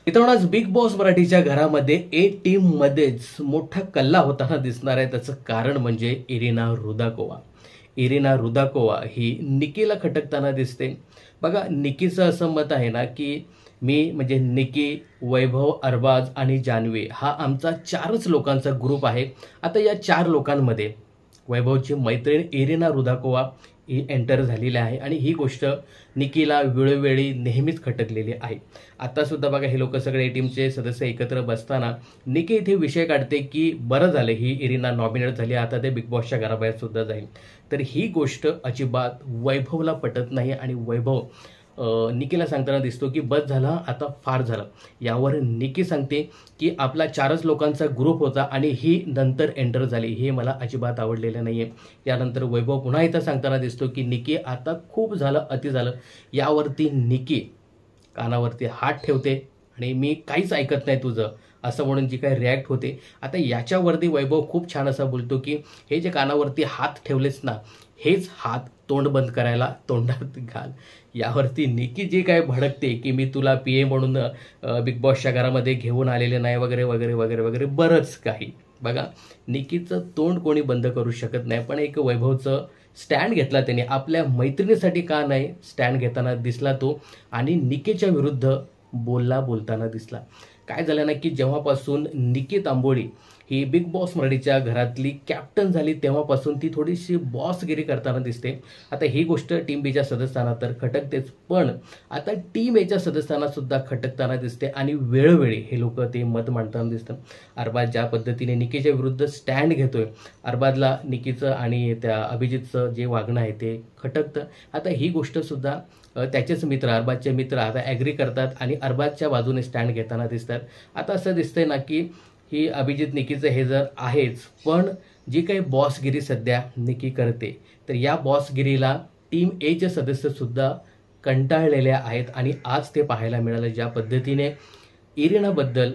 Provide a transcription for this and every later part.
मित्रांनो, आज big Boss मराठीच्या घरामध्ये ए टीम मध्येच मोठा कल्ला होताना दिसणार आहे. त्याचं कारण म्हणजे इरिना रुदाकोवा. इरिना रुदाकोवा ही निकीला खटकताना दिसते. बघा, निकीचं असं मत आहे ना की मी म्हणजे निकी, वैभव, अरबाज आणि जान्हवी हा आमचा 4च लोकांचा ग्रुप आहे. आता या 4 लोकांमध्ये वैभवची मैत्रीण इरिना रुदाकोवा ही एंटर झालेली आहे आणि ही गोष्ट निकीला वेळोवेळी नेहमीच खटकलेली आहे. आता सुद्धा बघा, हे लोक सगळे टीमचे सदस्य एकत्र बसताना निकी इथे विषय काढते की बरं झालं ही इरिना नॉमिनेट झाली, आता ते बिग बॉसच्या घराबाहेर सुद्धा जाईल. तर ही गोष्ट अजिबात वैभवला पटत नाही आणि वैभव निकीला सांगताना दिसतो की बस झालं, आता फार झालं. यावर निकी सांगते की आपला 4च लोकांचा ग्रुप होता आणि ही नंतर एंटर झाली, हे मला अजिबात आवडलेलं नाही आहे. यानंतर वैभव पुन्हा इथं सांगताना दिसतो की निकी आता खूप झालं, अति झालं. यावरती निकी कानावरती हात ठेवते आणि मी काहीच ऐकत नाही तुझं असं म्हणून जी काही रिॲक्ट होते. आता याच्यावरती वैभव खूप छान असं बोलतो की हे जे कानावरती हात ठेवलेस ना, हेच हात तोंड बंद करायला तोंडात घाल. यावरती निकी जे काय भडकते की मी तुला पीए म्हणून बिग बॉसच्या घरामध्ये घेऊन आलेले नाही वगैरे वगैरे वगैरे वगैरे बरंच काही. बघा, निकीचं तोंड कोणी बंद करू शकत नाही, पण एक वैभवचं स्टँड घेतला त्याने आपल्या मैत्रिणीसाठी. का नाही स्टँड घेताना दिसला तो आणि निकीच्या विरुद्ध बोलताना दिसला. काय झालं ना की जेव्हापासून निकी तांबोळी ही बिग बॉस मराठीच्या घरातली कॅप्टन झाली तेव्हापासून ती थोडीशी बॉसगिरी करताना दिसते. आता ही गोष्ट टीम बीच्या सदस्यांना तर खटकतेच, पण आता टीम एच्या सदस्यांना सुद्धा खटकताना दिसते आणि वेळोवेळी हे लोक ते मत मांडताना दिसतं. अरबाज ज्या पद्धतीने निकीच्या विरुद्ध स्टँड घेतोय, अरबाजला निकीचं आणि त्या अभिजितचं जे वागणं आहे ते खटकतं. आता ही गोष्ट सुद्धा त्याचेच मित्र, अरबाजचे मित्र आता ॲग्री करतात आणि अरबाजच्या बाजूने स्टँड घेताना दिसतात. आता असं दिसतंय ना की ही अभिजित निकीचं हे जर आहेच, पण जी काही बॉसगिरी सध्या निकी करते तर या बॉसगिरीला टीम एचे सदस्यसुद्धा कंटाळलेले आहेत आणि आज ते पाहायला मिळालं. ज्या पद्धतीने इरिनाबद्दल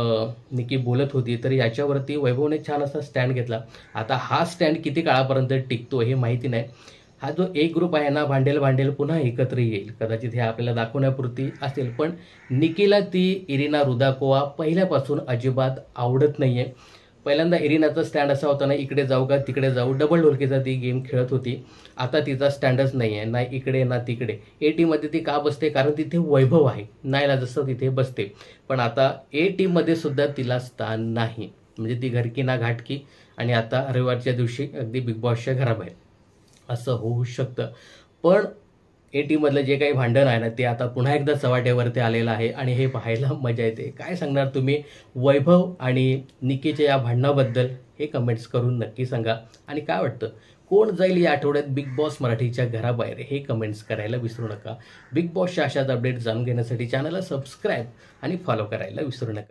निकी बोलत होती तर याच्यावरती वैभवने छान असा स्टँड घेतला. आता हा स्टँड किती काळापर्यंत टिकतो हे माहिती नाही. हा जो एक ग्रुप आहे ना, भांडेल पुन्हा एकत्र येईल, कदाचित हे आपल्याला दाखवण्यापुरती असेल, पण निकीला ती इरिना रुदाकोवा पहिल्यापासून अजिबात आवडत नाही आहे. पहिल्यांदा इरिनाचा स्टँड असा होता ना, इकडे जाऊ का तिकडे जाऊ, डबल ढोलकीचा ती गेम खेळत होती. आता तिचा स्टँडच नाही आहे, ना इकडे ना तिकडे. ए टीममध्ये ती का बसते, कारण तिथे वैभव आहे, नाहीला जसं तिथे बसते. पण आता ए टीममध्ये सुद्धा तिला स्थान नाही, म्हणजे ती घरकी ना घाटकी आणि आता रविवारच्या दिवशी अगदी बिग बॉसच्या घराबाहेर असं होऊ शकतं. पण ए टीममधलं जे काही भांडण आहे ना ते आता पुन्हा एकदा चव्हाट्यावरती आलेलं आहे आणि हे पाहायला मजा येते. काय सांगणार तुम्ही वैभव आणि निकीच्या या भांडणाबद्दल हे कमेंट्स करून नक्की सांगा. आणि काय वाटतं कोण जाईल या आठवड्यात बिग बॉस मराठीच्या घराबाहेर हे कमेंट्स करायला विसरू नका. बिग बॉसच्या अशाच अपडेट जाणून घेण्यासाठी चॅनलला सबस्क्राईब आणि फॉलो करायला विसरू नका.